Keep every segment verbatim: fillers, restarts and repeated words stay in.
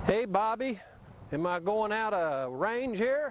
Hey Bobby, am I going out of range here?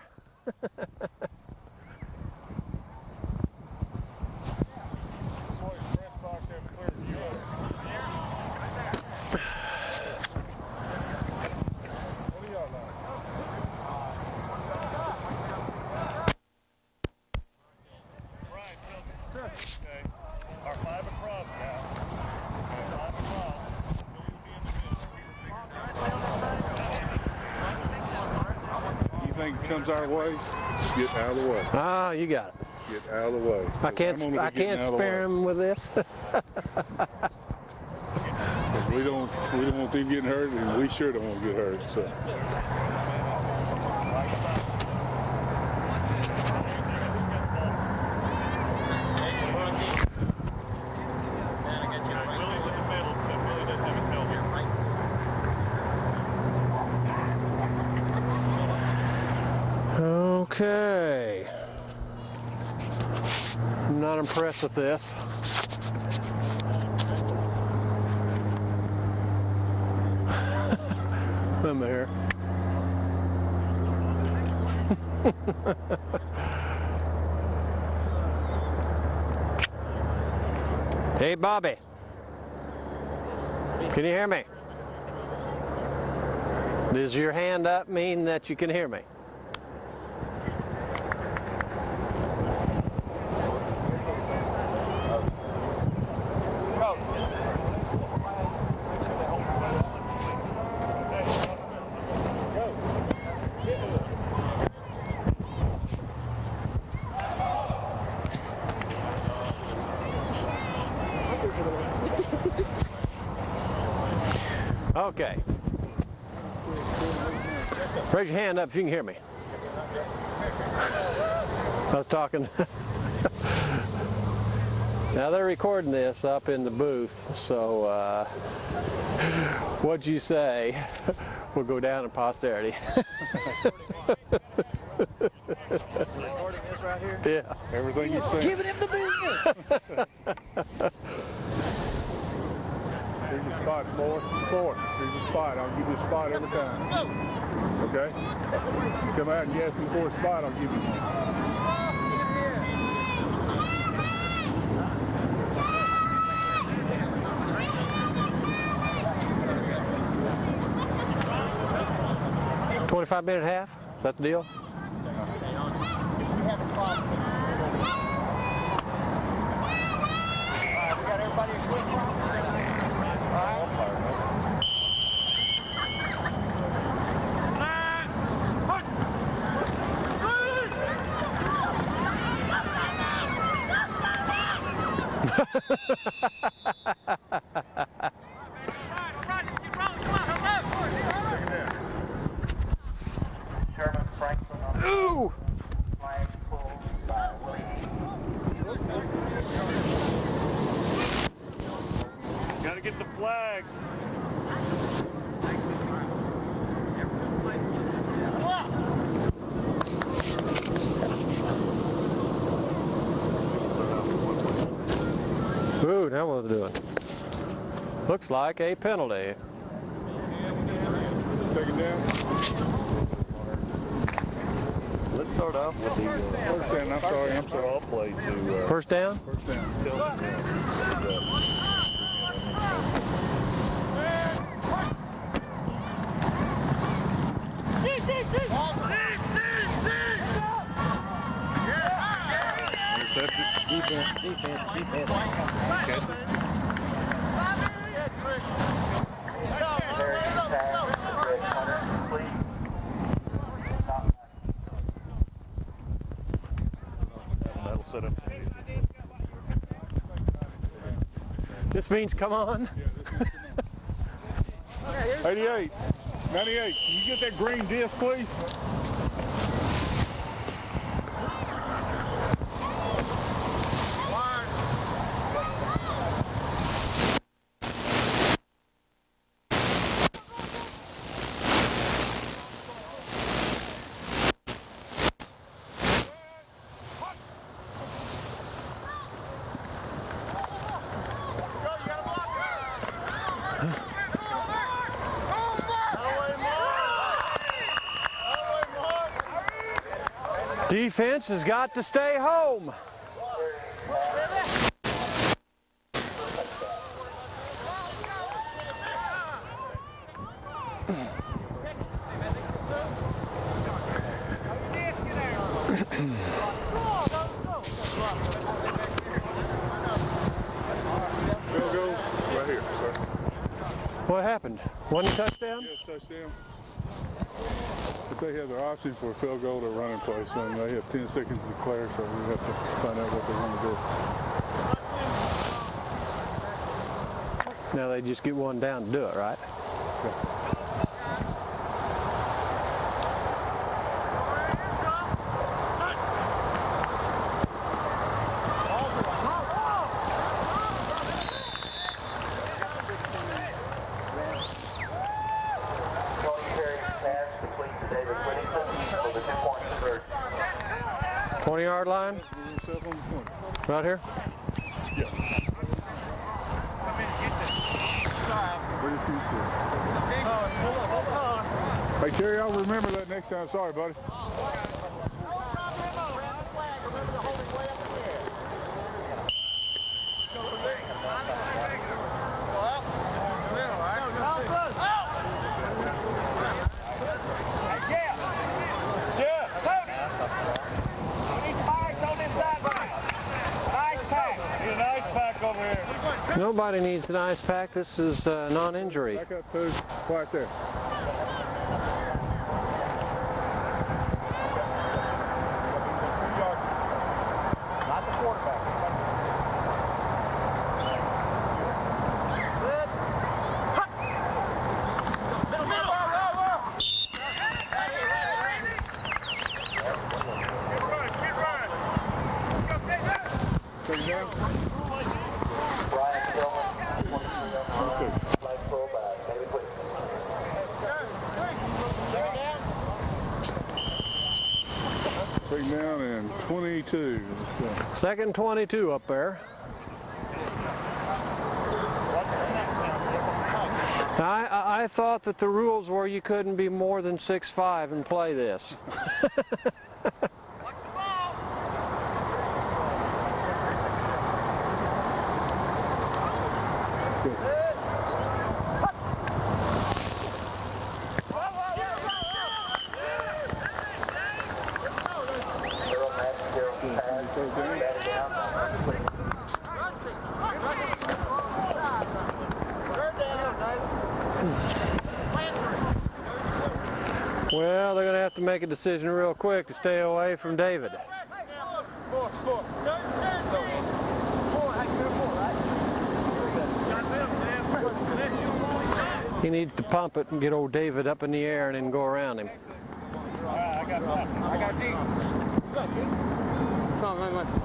Comes our way, get out of the way. Ah, you got it. Get out of the way. I can't. I can't spare him with this. we don't. We don't want them getting hurt, and we sure don't want to get hurt. So. Okay. I'm not impressed with this. Come here. Hey Bobby. Can you hear me? Does your hand up mean that you can hear me? Okay. Raise your hand up if you can hear me. I was talking. Now they're recording this up in the booth, so uh, what you say will go down in posterity. Recording this right here? Yeah. Everything you say. Giving him the business. Here's your spot, boy. Four. Here's your spot. I'll give you a spot every time. Okay? You come out and you ask me for a spot, I'll give you one. twenty-five minute half? Is that the deal? Ooh! Gotta get the flags. Ooh, now what are they doing? Looks like a penalty. Take it down. Let's start off with the uh, First down, I'm sorry, I'm sorry. I'll play to uh, First down? First down. defense, defense, defense. That'll set up. This means come on. eighty-eight, ninety-eight, can you get that green disc, please? Defense has got to stay home. Field goal right here, sir. What happened? One touchdown? Yes, touchdown. If they have their options for a field goal or running play, so they have ten seconds to declare, so we have to find out what they want to do. Now they just get one down to do it, right? Okay. twenty yard line? Right here? Yeah. Hey, Terry, I'll remember that next time. Sorry, buddy. Nobody needs an ice pack. This is uh, non-injury. Back up, two. Right there. Not the quarterback. Take it down. Take down and twenty-two. Second twenty-two up there. I, I, I thought that the rules were you couldn't be more than six five and play this. Well, they're going to have to make a decision real quick to stay away from David. He needs to pump it and get old David up in the air and then go around him. I got I got G. Come on, man.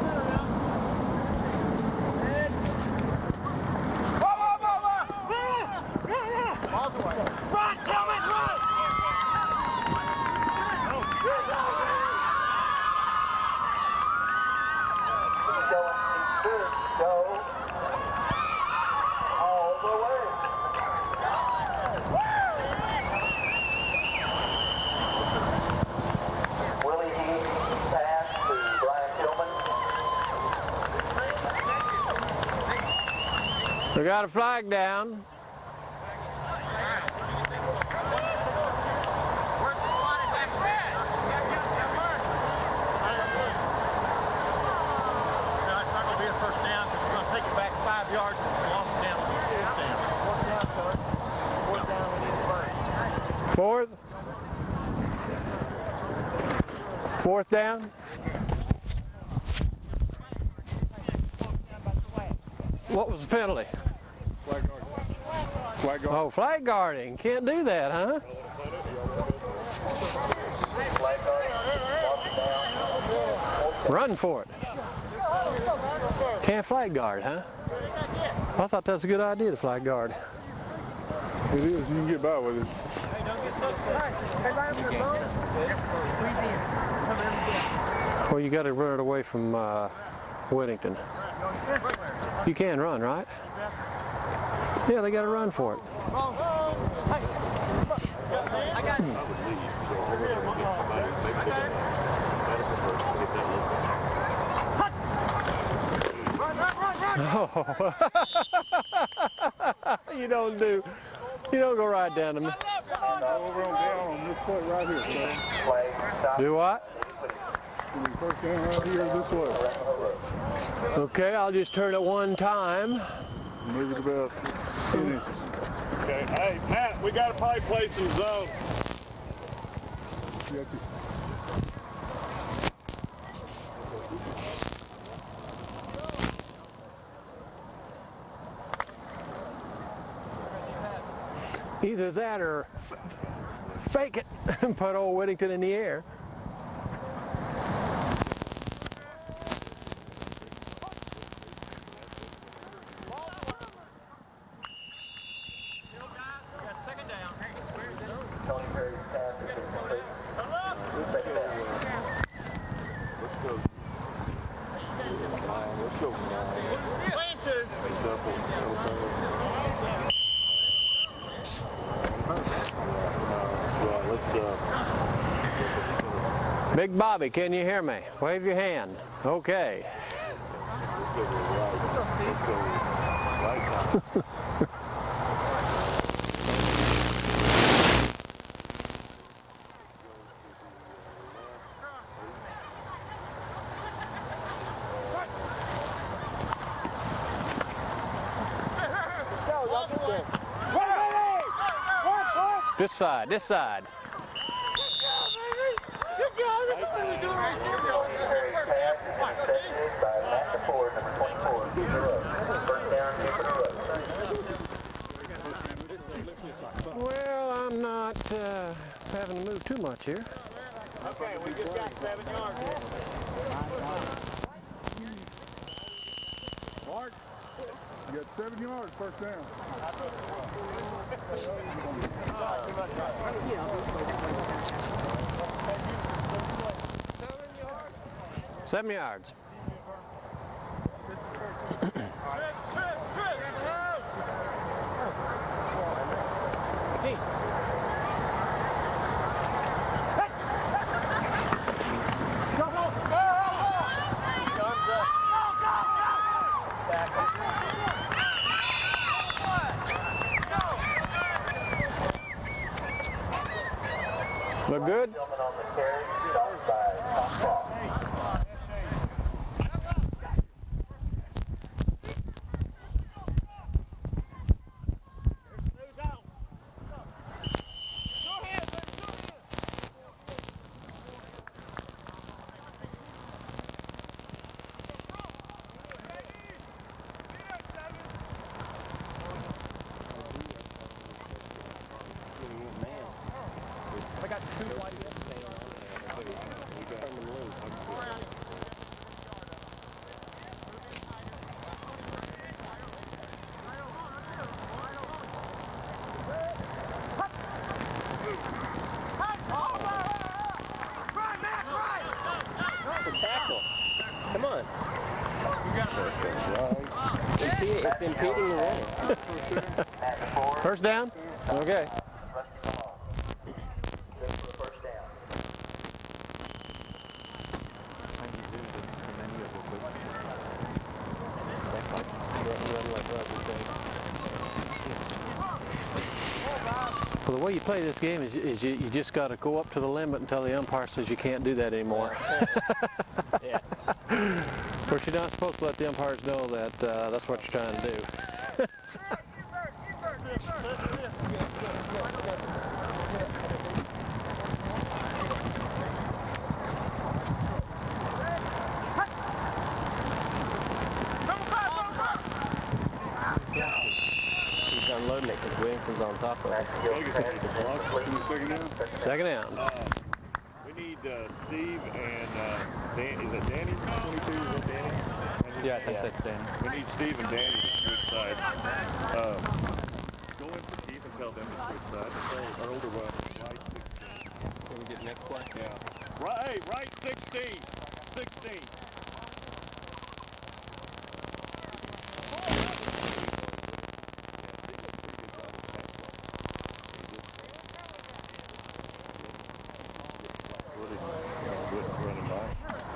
We got a flag down. Fourth. Fourth down. What was the penalty? Flag guarding. Flag guarding. Oh, flag guarding. Can't do that, huh? Run for it. Can't flag guard, huh? I thought that's a good idea to flag guard. It is. You can get by with it. Well, you got to run it away from uh, Whittington. You can run, right? Yeah, they got to run for it. Oh. You don't do, you don't go right down to me. Over on down on this foot right here, sir. Do what? When you first down right here this way. Okay, I'll just turn it one time. Move it about ten inches. Okay, hey, Pat, we got to probably play some zone. You have to- Either that or fake it and put old Whittington in the air. Big Bobby, can you hear me? Wave your hand. Okay. This side, this side. Well, I'm not uh, having to move too much here. Okay, we just got seven yards. Mark, you got seven yards, first down. Seven yards. Look good? Come on. It's impeding the run. First down? Okay. Well, the way you play this game is, is you, you just got to go up to the limit until the umpire says you can't do that anymore. Yeah. Of course, you're not supposed to let the umpires know that uh, that's what you're trying to do. He's unloading it because Williamson's on top of it. Second down. Second down. Uh, we need uh, Steve and uh, Dan. Is it Danny? twenty-two, is that Danny? Yeah, I think that's Danny. We need Steve and Danny to switch sides. Uh, go in for Keith and tell them to switch sides. Tell our older one, right sixteen. Can we get next play? Yeah. Right, hey, right sixteen. sixteen. Running by.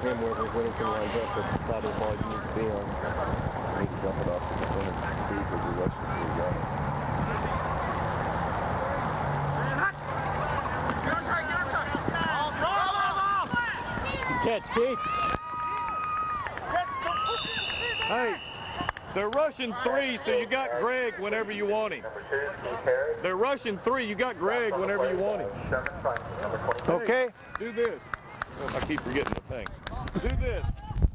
him wherever Whittington lines up with the side of the ball you need to be on. Need to dump it off to the center speed with the rushing through the line. Catch, Keith. Hey, they're rushing three, so you got Greg whenever you want him. They're rushing three, you got Greg whenever you want him. Okay. Do this. I keep forgetting the thing. Do this.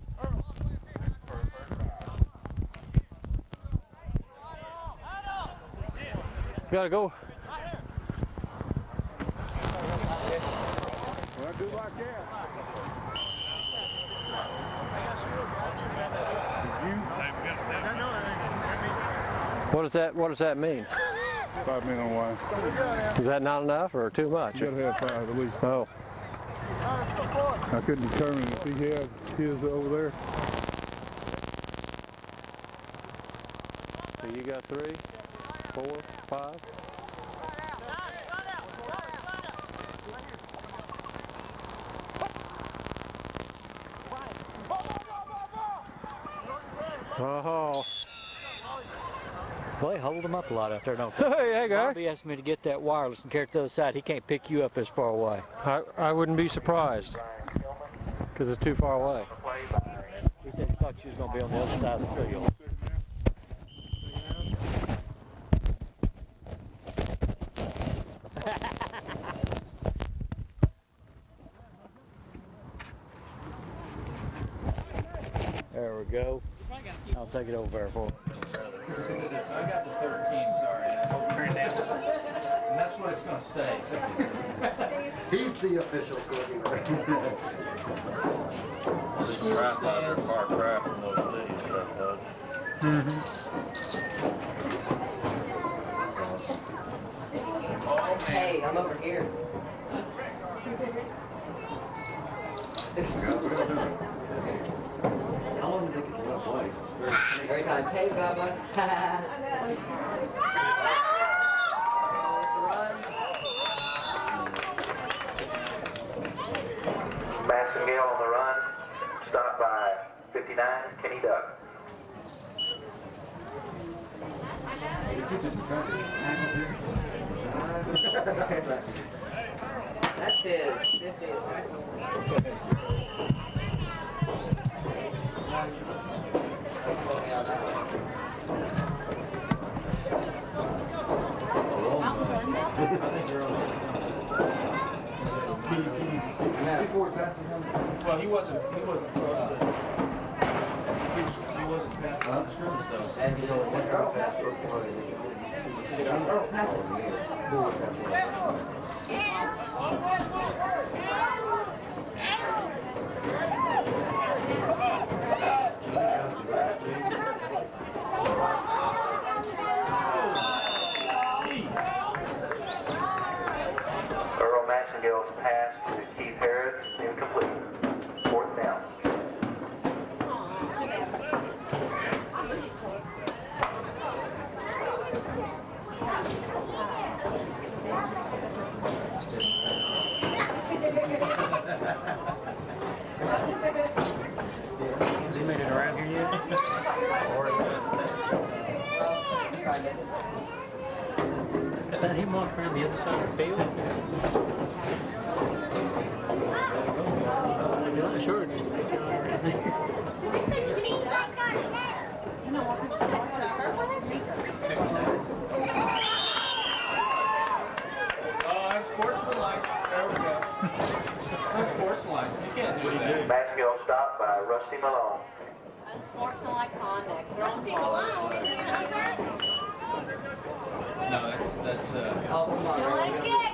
Gotta go. Well, do like that. What does that What does that mean? Five men on line. Is that not enough or too much? You gotta have five at least. Oh. I couldn't determine if he had his over there. So you got three, four, five. Oh. Well, they hold them up a lot out there, don't they? Hey, hey, guy. Bobby asked me to get that wireless and carry it to the other side. He can't pick you up as far away. I, I wouldn't be surprised because it's too far away. He said he thought you was going to be on the other side of the field. There we go. I'll take it over there for him. I got the thirteen, sorry. That whole turn down. And that's what it's going to stay. He's the official scorekeeper. This tripod are far cry from those videos, that does. Hey, I'm over here. How long did they get to that play? Every time, hey, Bubba. Massengale on the run, stopped by fifty-nine, Kenny Duck. That's his. This is. Well, he wasn't, he wasn't close to, he was- he wasn't past the scrimmage though. And you know what's that? Earl, pass it. Earl, pass it. Earl Massengale's pass to Keith Harris is incomplete. Fourth down. Has he made it around here yet? Is that him walking around the other side of the field? Sure. Just Oh, unsportsmanlike. There we go. Unsportsmanlike. You can't do that. Massengale stopped by Rusty Malone. Unsportsmanlike conduct. Rusty Malone, did you know that? No, that's, that's, uh, Oh, come on. Don't let him kick.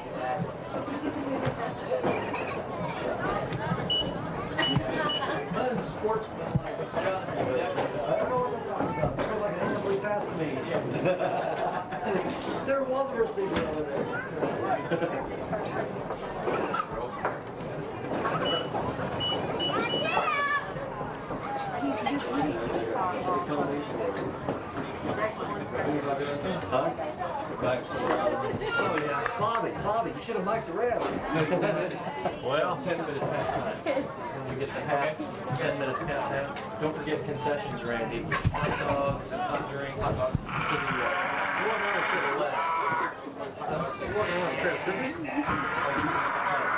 unsportsmanlike. John, There was a receiver over there. Watch out! Huh? Oh yeah, Bobby, Bobby, you should have mic'd the red. Well, ten minutes past time. When we get to half, ten minutes past half. Don't forget concessions, Randy. Hot dogs and hot drinks. Hot dogs to the uh, you want another pair of legs. You want another pair of scissors?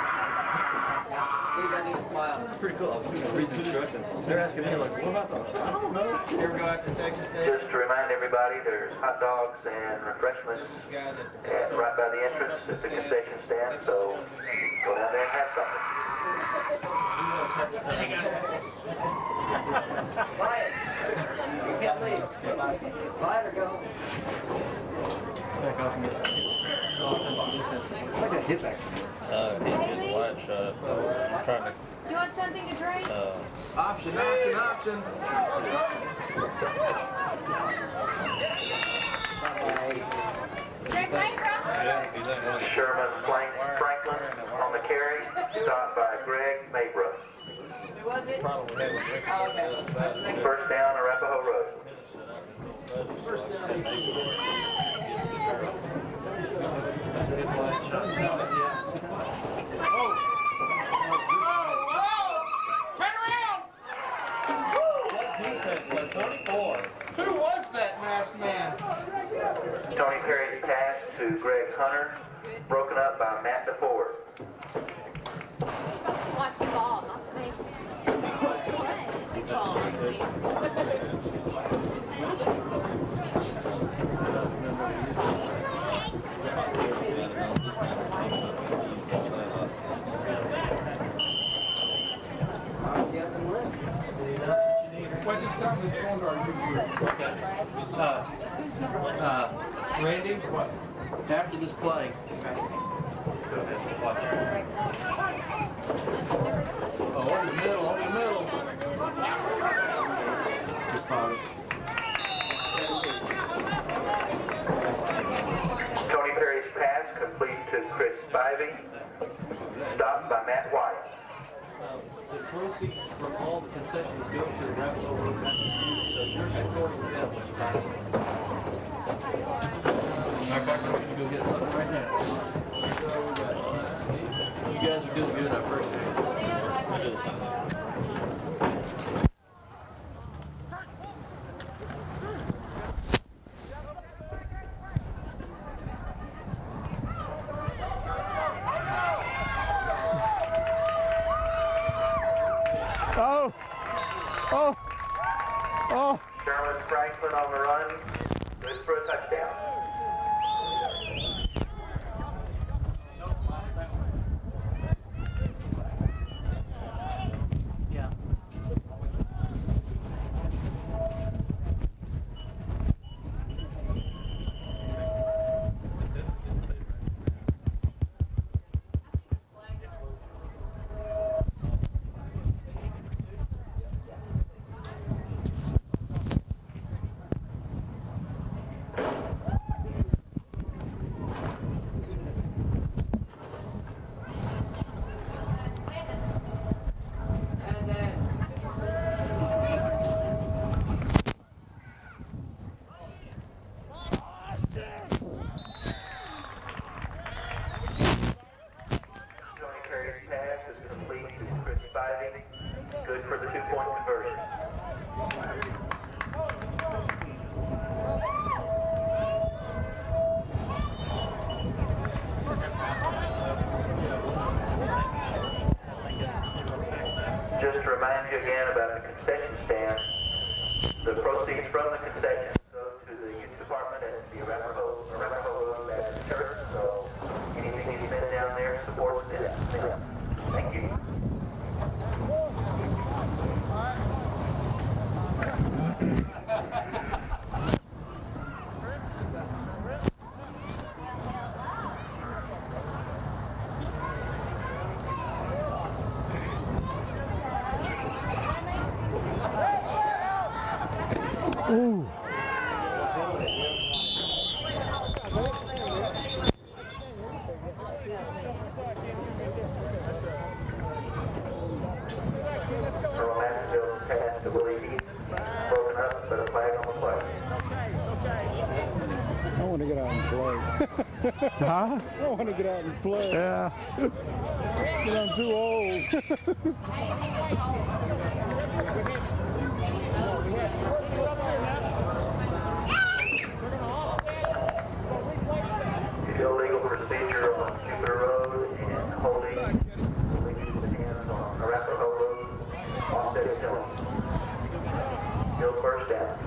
You got these smiles. It's pretty cool. I was going to read the instructions. They're asking me, like, what about those? I don't know. You ever go out to Texas State? Just to remind everybody, there's hot dogs and refreshments This guy that and right by the entrance at the concession stand, so go down there and have something. Buy it. You can't leave. Buy it or go. Back off and get offensive, defense. I got hit back. Uh, he did the light shut. I'm trying to, Do you want something to drink? uh, option, option, option. Drink Micro? yeah, he's in one of the Sherman Frank, Franklin on the carry, stopped by Greg Maybrook. Who was it? probably had one next to the other side. First down, Arapahoe Road. First down. Who was that masked man? Tony Perry's pass to Greg Hunter, broken up by Matt DeFord. Watch the ball, not the thing. Well, just tell me which one are you? Uh, uh, Randy, what? After this play, go ahead, watch. Oh, over the middle, over the middle. Just Bobby. Tony Perry's pass complete to Chris Spivey, stopped by Matt White. Uh, the proceeds from all the concessions go to the Rapids Road Acquisition, so you're supporting them. Matter of fact, I want you to go get something right now. You guys are doing good on first day. Oh! Oh! Oh! Sherman Franklin on the run, good for a touchdown. Yeah. Tony Perry's pass is complete to Chris Spivey, good for the two-point conversion. Just to remind you again about the concession stand, the proceeds from the concession go to the youth department at the Arapahoe, Arapahoe Road Baptist Church, so anything you spend down there supports them. Thank you. Ooh! Earl Mansfield's pass to Willie Heath, broken up, but a flag on the play. I want to get on. and play. Huh? I want to get out and play. Yeah. But I'm too old. Illegal procedure on Jupiter Road and holding the hands on Arapahoe Road, offset Hill. Still first down.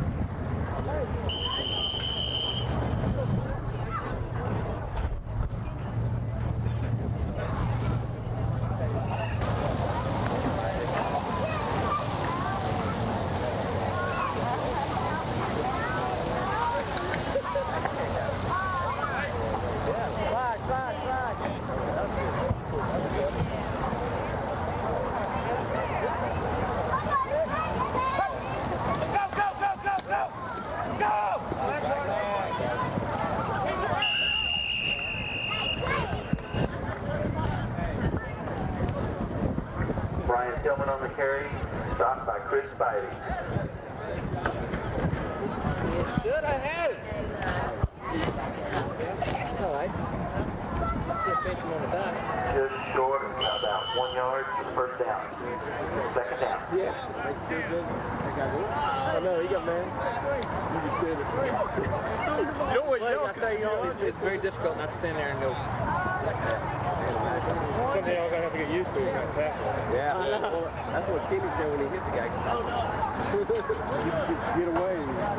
Brian Tillman on the carry, stopped by Chris Spidey. Should have had it. All right. Still fishing on the dock. Just short of about one yard for the first down. Second down. Yeah. I know, he got man. You just did it. You know what, well, I tell you, it's, it's very difficult not to stand there and go. Something y'all gonna have to get used to. That one. Yeah. Well, that's what Kenny said when he hit the guy. Get away.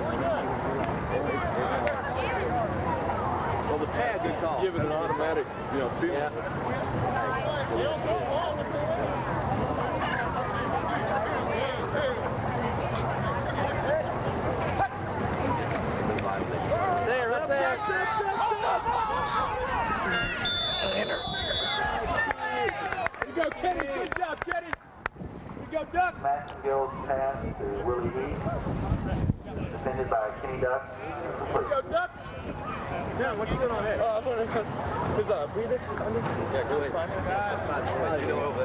Well, the pad good call. Give it an automatic, you know, feel. Yeah. There, right there. You go, Kenny. Good job, Kenny. You go, Duck. Massengill pass to Willie Heath. Defended by Kenny Duck. You go, Duck. Yeah, what you doing on that? Uh, I'm gonna, is uh, breather under? Yeah, go ahead. You go over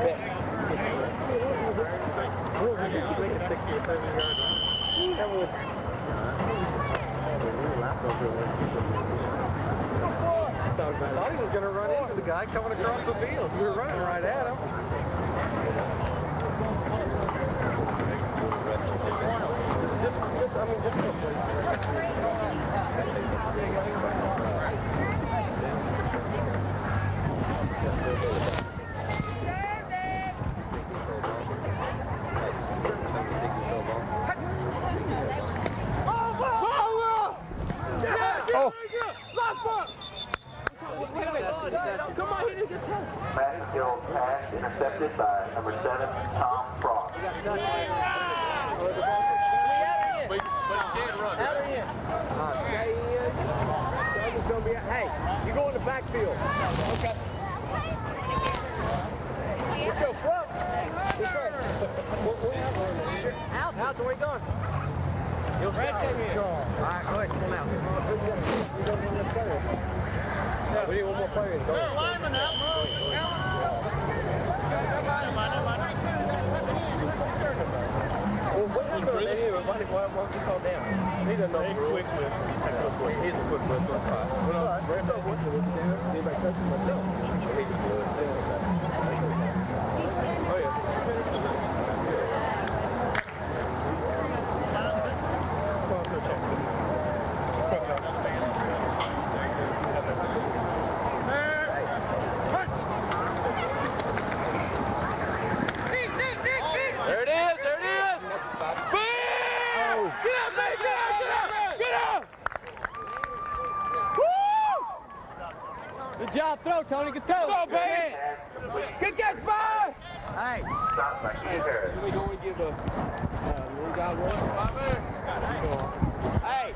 I thought he was gonna run into the guy coming across the field. We were running right at him. Massengill pass intercepted by number seven, Tom Frost. But, but he can't run. Out or in? Stay in. Someone's going to be out. Hey, you go in the backfield. Okay. Let's go front. Out. Out. Where you going? You'll stay. All right, go ahead. Come on out. We need one more player. Go ahead. Lineman out. Well, what happened to that here? Why did why won't you call down? He doesn't know. He's quick with. He's a quick with. Well, I'm very much with him. Anybody touch him? No. He just blew it. Oh, yeah. There it is, there it is! Boom! Get up, man! Get up, get up! Get up! Woo! Good job, throw, Tony. Good throw. Go, baby! Good catch, bye! Hey! Stopped by Keith Harris. We going to give a little guy one. Hey!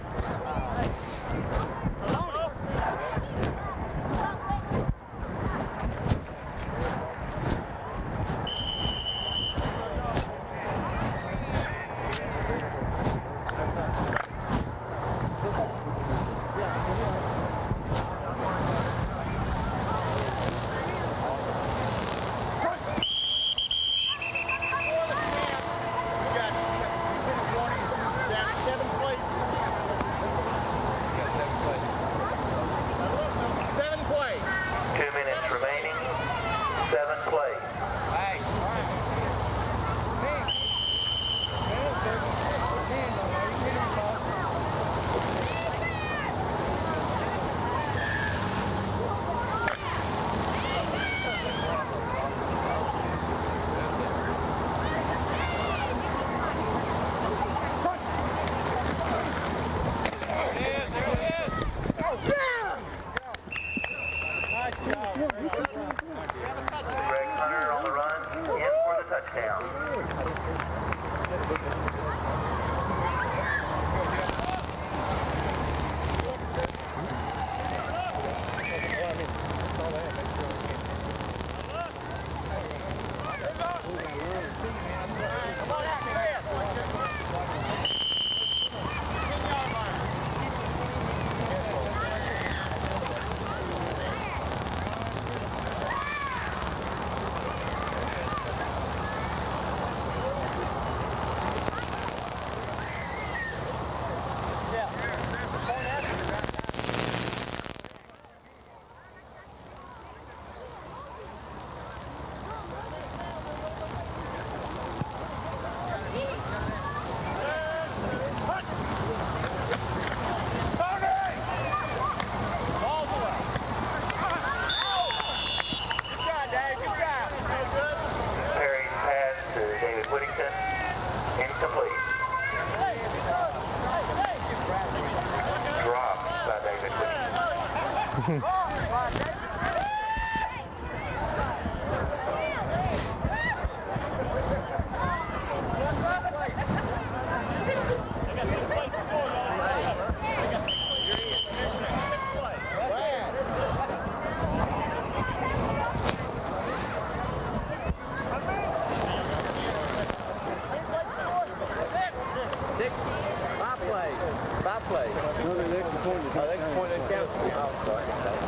play. No, the next point is the next point is count. Oh, sorry.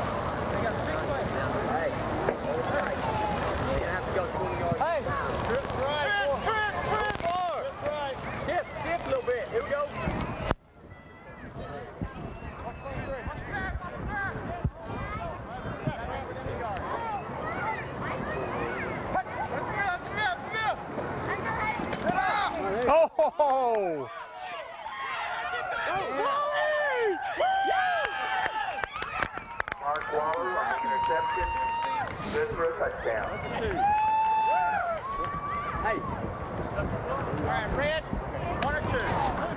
Hey. You have to go twenty yards. Hey. Trip right. Trip, trip, four. Trip right. Dip, dip a little bit. Here we go. Oh! Mark Waller on the interception. Good for a touchdown. Hey. All right, Red. One or two.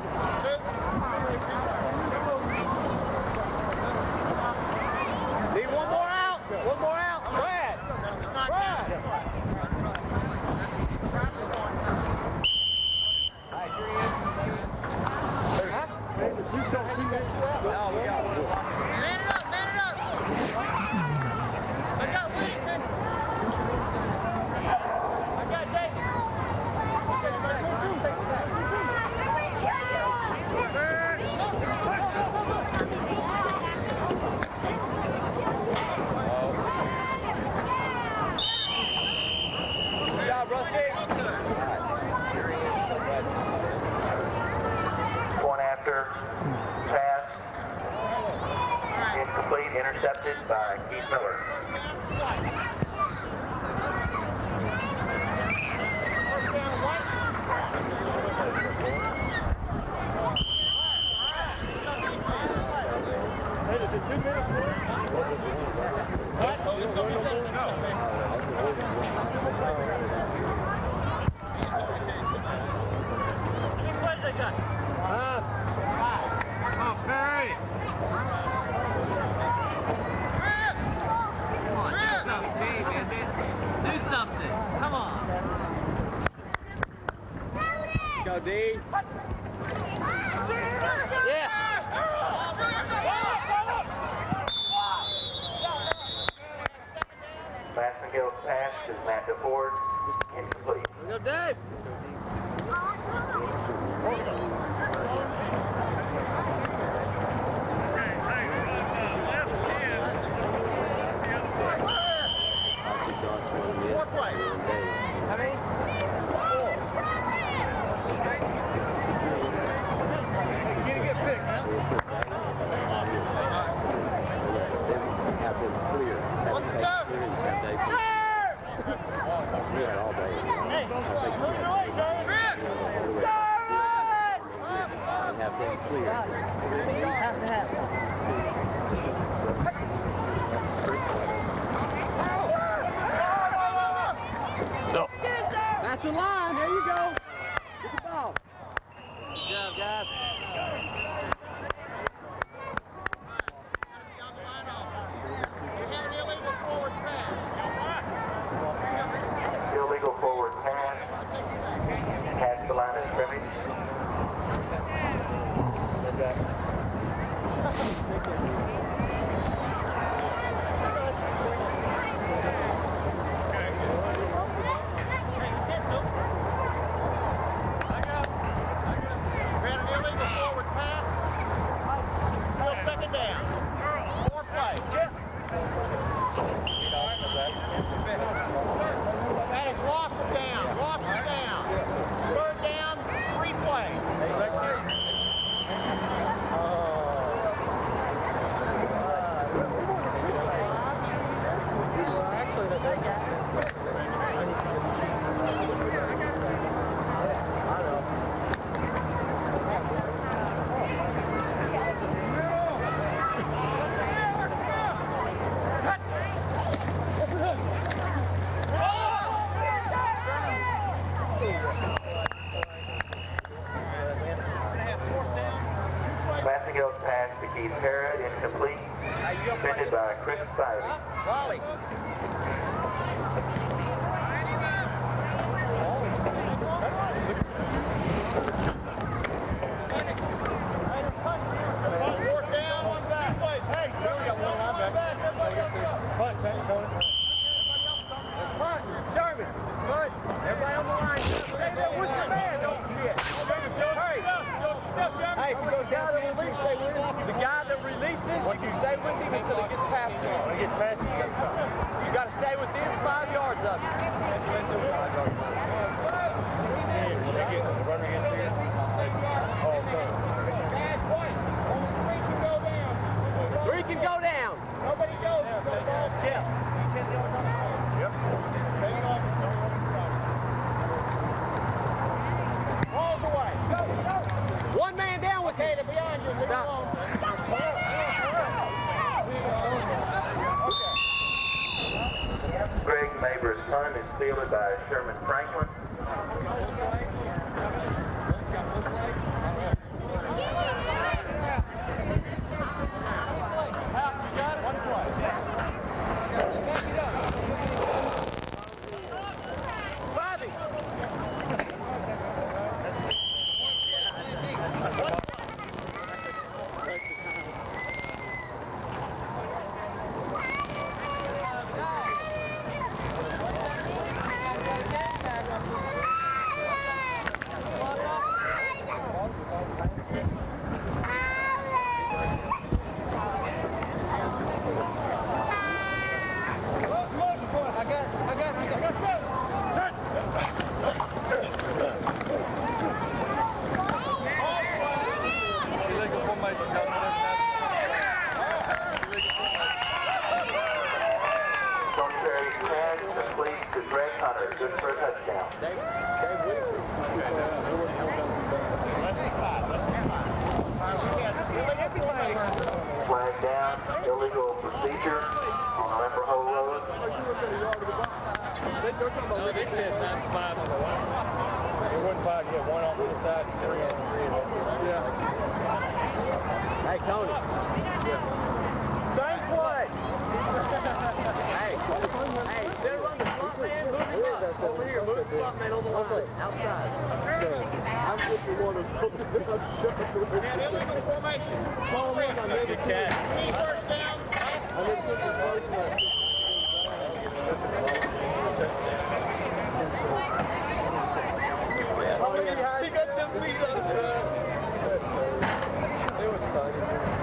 Two. Need one more out. One more out. Brad. Brad. Point after pass. Incomplete, intercepted by Keith Miller. Go, D. Yeah. Massengill pass is Matt DeFord. Incomplete. Go, Dave. Four plays. How many? Four. You get picked, huh? What's the go? Hey, move your way, Dave. Have them clear. You have to have No. That's the line. There you go. Get the ball. Good job, guys. Illegal forward pass. Past the line of scrimmage. Ran an illegal forward pass. Still second down. Four plays. That is lost it down. Lost it down. Third down, three plays. Massengill's pass to Keith Parrott, incomplete. Defended by Chris Spivey. Raleigh. Fourth down, one back. Hey, Sherman, got one line back. Everybody else go. Punt, punt, Sherman. Punt. Everybody on the line. Hey, what's your man? Don't forget. Hey, hey, if he goes down, release, say release this, you can stay with him until he gets past you. When he gets past you, you got to stop. You got to stay within five yards of him. The runner gets here. Three can go down. Nobody goes. Yeah. Yep. Balls away. Go, go. One man down with Taylor beyond you. Leave alone. Greg Maber's punt is fielded by Sherman Franklin. Flag down, illegal procedure on Arapahoe Road. No, they said nine five on the one. It wasn't five, you had one on the side and three on the three. Yeah. Hey, Tony. Same play. Hey, hey, they're running the slot man, move him up. Over here, move the slot man on the line. Outside. I'm just the one who's putting it up. Yeah, illegal formation. Follow me. Good catch. First down. I'm in the first one. He got them feet up. They were excited.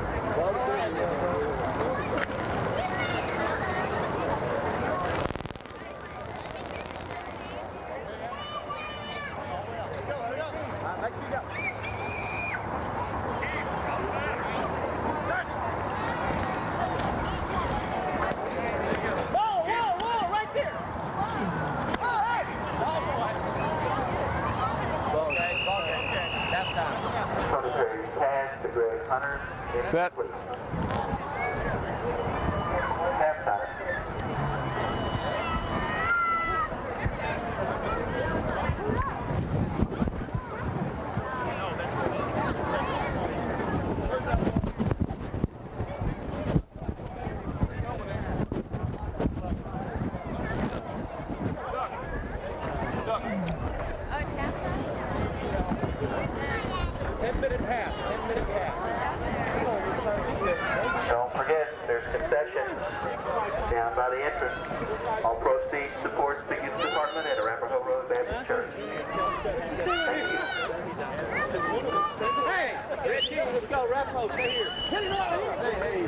Set. Halftime. Ten minute half. Ten minute half. Don't forget, there's concession down by the entrance. All proceeds support the youth department at Arapahoe Road Baptist Church. Thank you. Hey, Reggie, let's go. Arapahoe, stay here. Get it out here. Hey,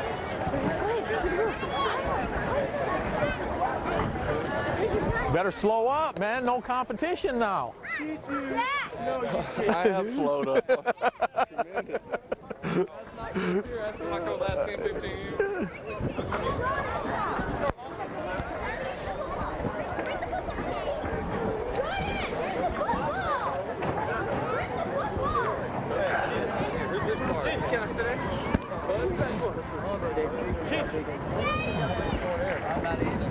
hey. Better slow up, man. No competition now. I have slowed up. Like the last ten, fifteen years. Who's this part? Can I sit in? I'm not either.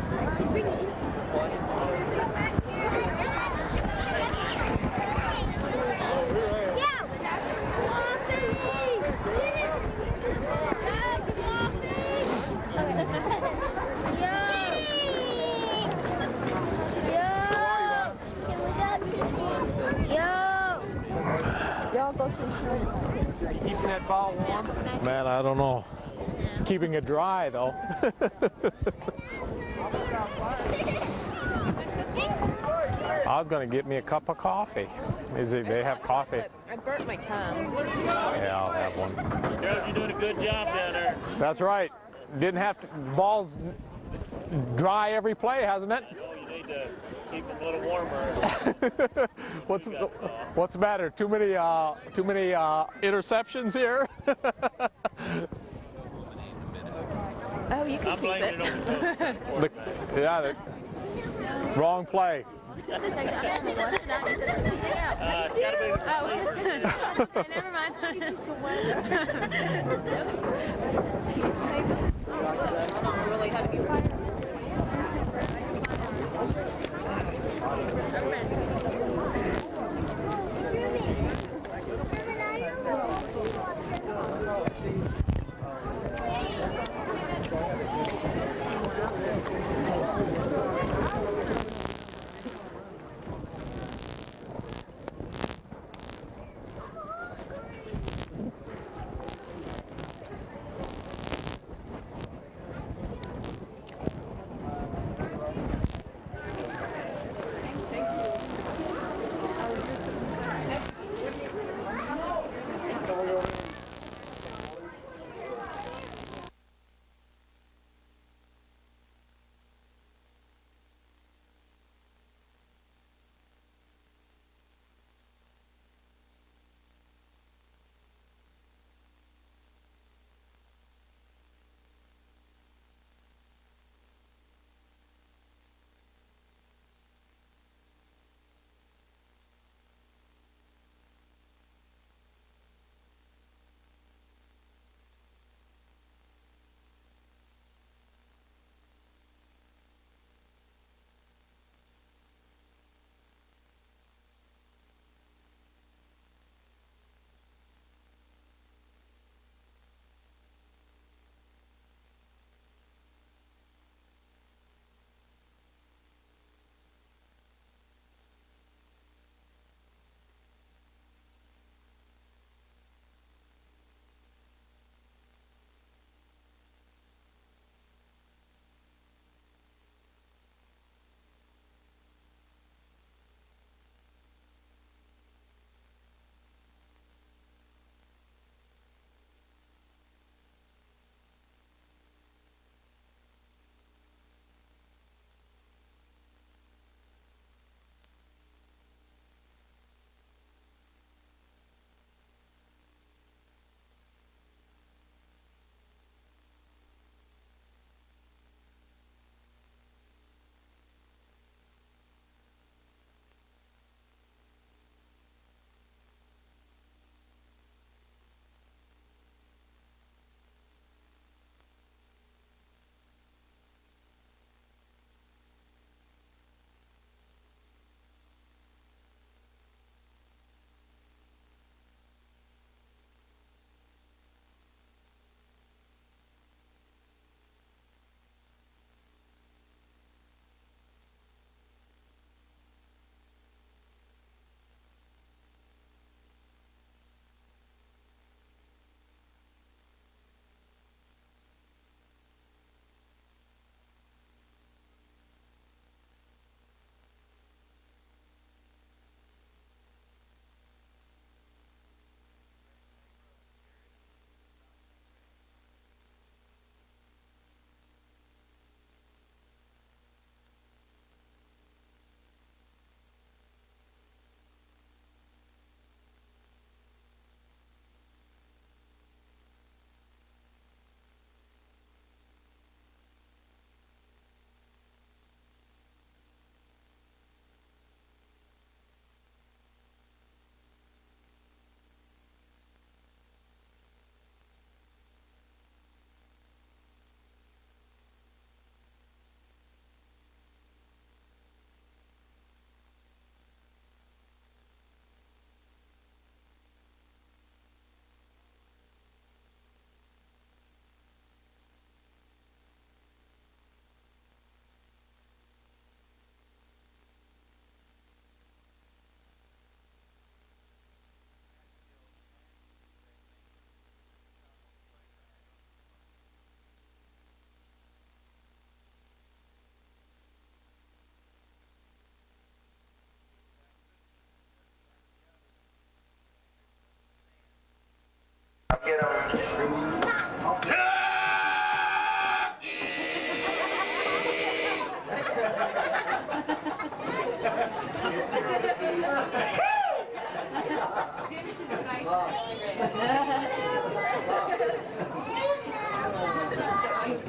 Keeping that ball warm? Man, I don't know. Keeping it dry, though. eating? I was going to get me a cup of coffee. Is it, they have coffee? I burnt my tongue. Yeah, I'll have one. Gerald, you're doing a good job down there. That's right. Didn't have to, the ball's dry every play, hasn't it? Oh, you need to keep them a little warmer. What's what's the matter? Too many uh, too many uh, interceptions here. Oh, you can I'm keep blaming it. it on the the, yeah, the, wrong play. Uh, it's gotta be the Oh, okay, never mind. It's just the weather. I don't really have any fire.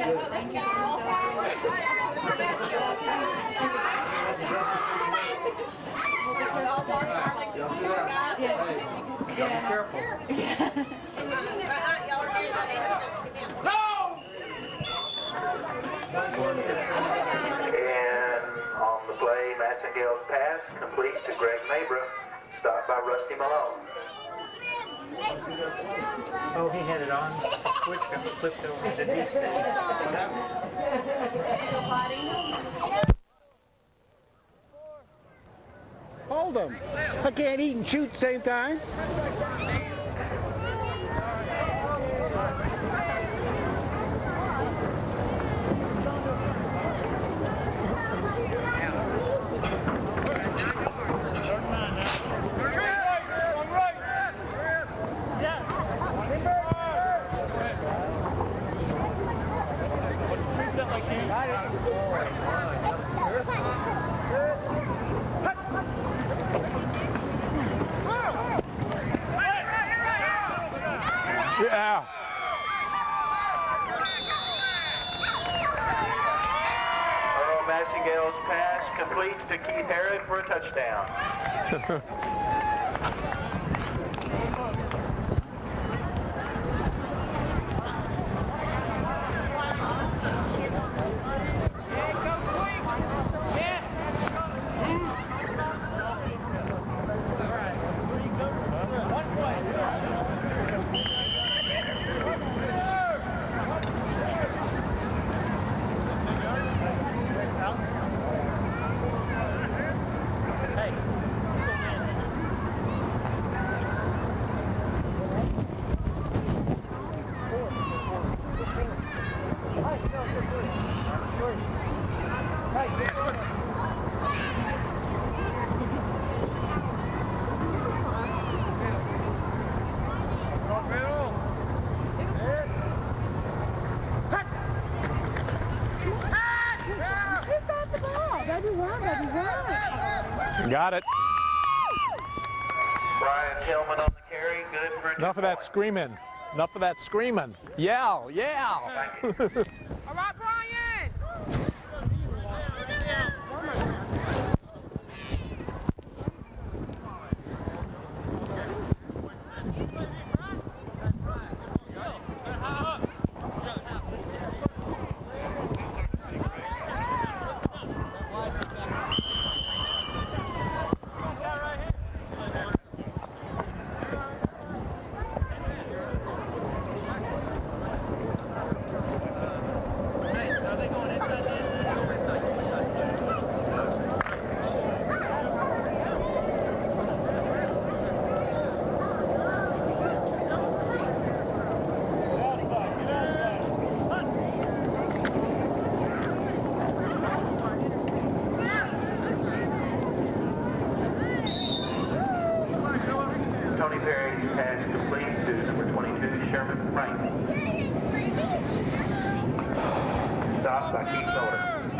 Y'all sit down. Hey, y'all be careful. No! And on the play, Massengale's pass complete to Greg Mabra, stopped by Rusty Malone. Oh, he had it on. Switched and flipped over to D C. Hold them. I can't eat and shoot at the same time. Yeah. Earl Massengale's pass complete to Keith Herod for a touchdown. Got it. Brian Tillman on the carry, good for a Enough of that screaming. Enough of that screaming. Yell, yell. Thank you. All right, Brian! Tony Perry's pass complete to number twenty-two, Sherman Franklin. Stopped by Keith Miller.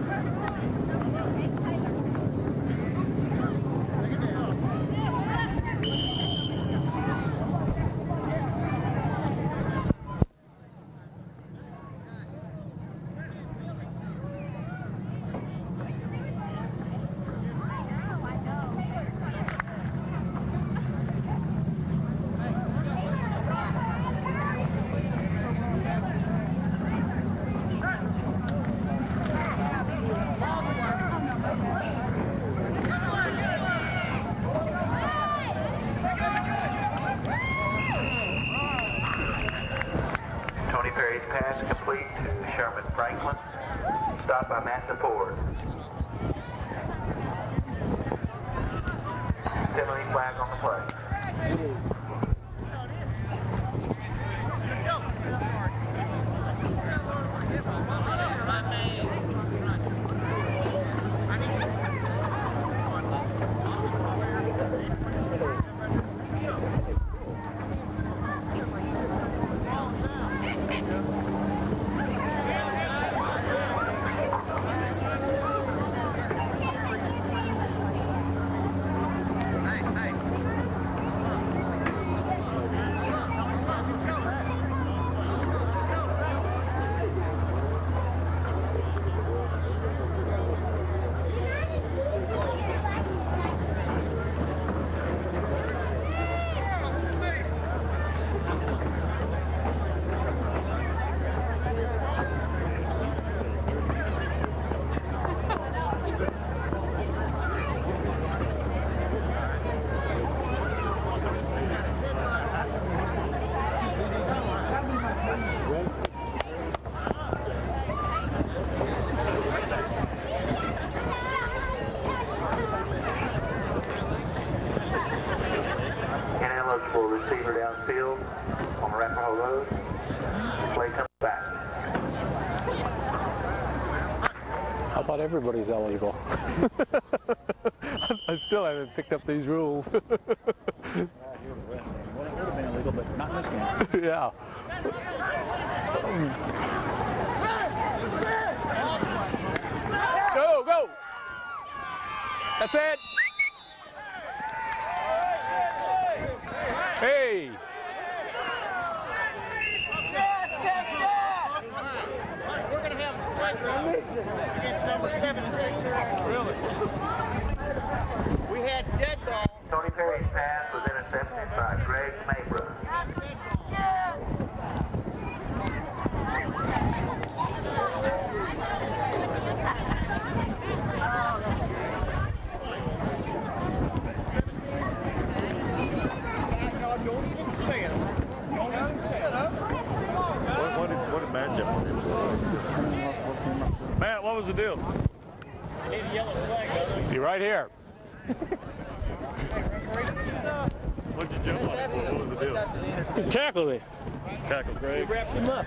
Tony Perry's pass complete to Sherman Franklin. Stopped by Matt Ford. Penalty flag on the play. Arapahoe Road. Play comes back. I thought everybody's illegal. I still haven't picked up these rules. Well, it would have been illegal, but not in this game. Yeah. Go, go! That's it! Hey! We're going to have a flag against number seventeen. Really? We had dead ball. Tony Perry's pass was intercepted by Greg Maybrooke. What, what, did, what did Matt do? Matt, what was the deal? You're right here. What did you jump on? What was the deal? You tackled me. Tackle Greg. Wrapped him up.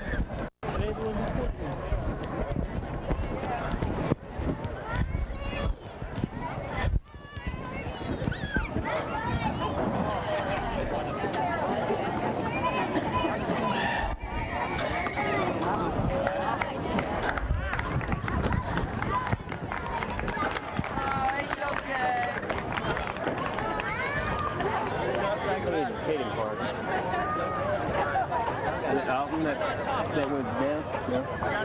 That went down? No.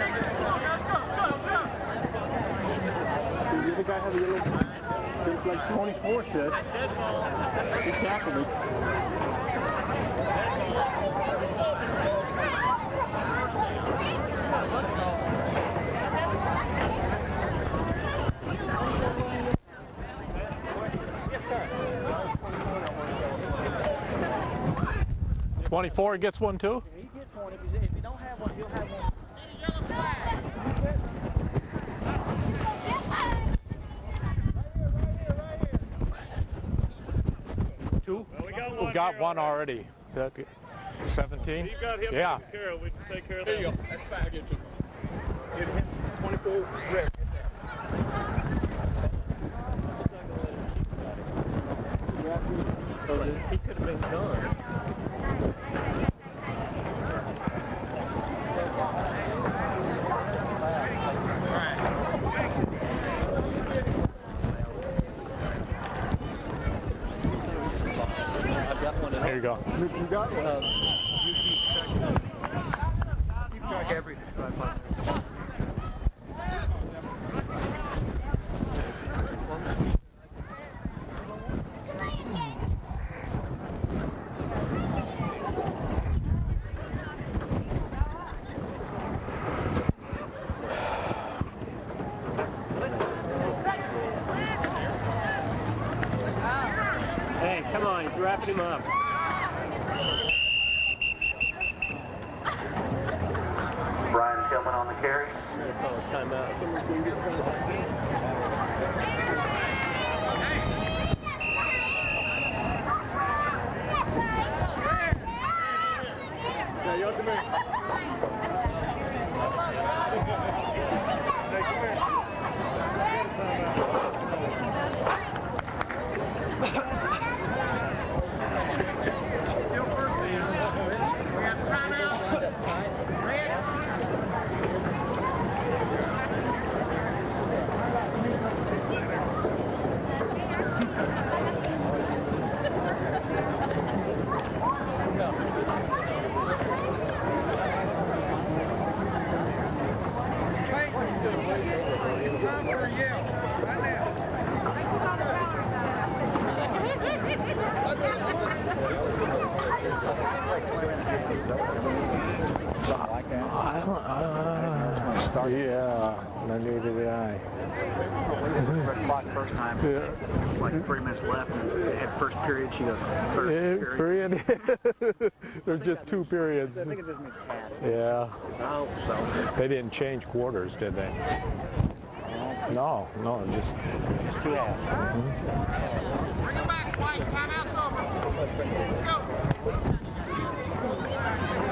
Did the other guy have a yellow? It's like twenty-four should. He tackled me. twenty-four gets one too? He gets one. If you, if you don't have one, he'll have one. Two? Well, we got We one got here one already. already. seventeen? You got him Yeah. taken care of. We can take care of There that. you go. That's fine. I get you. Get him twenty-four. Red. He could have been done. I've got one. There you go. You got one? Um, Keep track every. hey, come on, he's wrapping him up. Brian Tillman on the carry. I'm going to call a timeout. Yeah, you come here. Hey, come here. Still first man. We have timeout. Red. I don't, uh, yeah, neither did I. First time. Yeah. Like three minutes left, and they had first period. She goes, third Yeah, period. period. There's just two periods. I think it just means half. Yeah. I hope so. They didn't change quarters, did they? No, no, just Just two halves. Bring him back, White. Timeout's over. Go.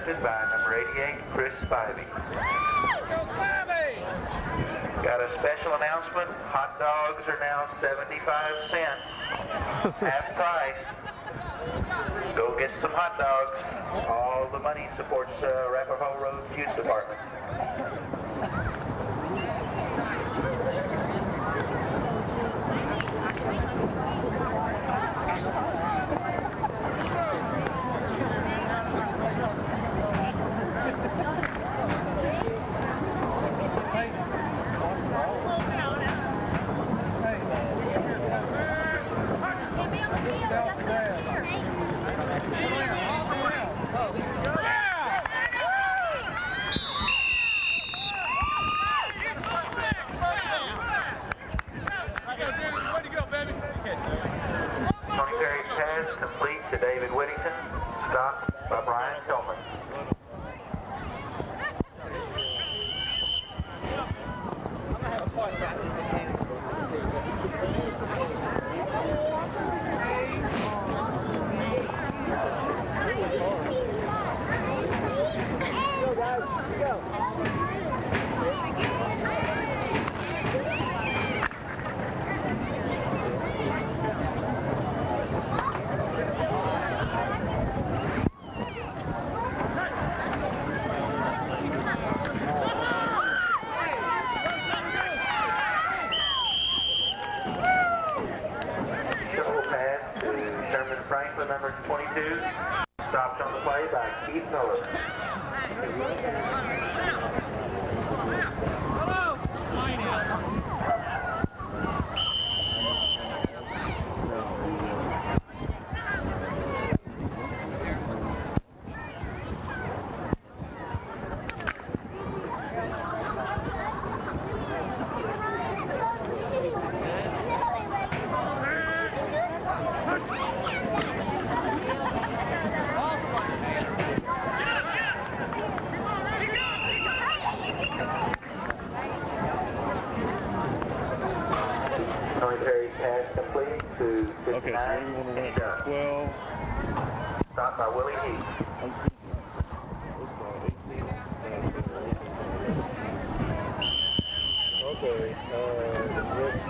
requested by number eighty-eight, Chris Spivey. Got a special announcement. Hot dogs are now seventy-five cents. Half price. Go get some hot dogs. All the money supports uh, Arapahoe Road Youth Department. Tony Perry's pass complete to David Whittington, stopped by Brian Tillman. Go guys, go. Franklin, number twenty-two, stopped on the play by Keith Miller. Okay, so what do we want to run? twelve. Stopped by Willie Heath. Okay, uh,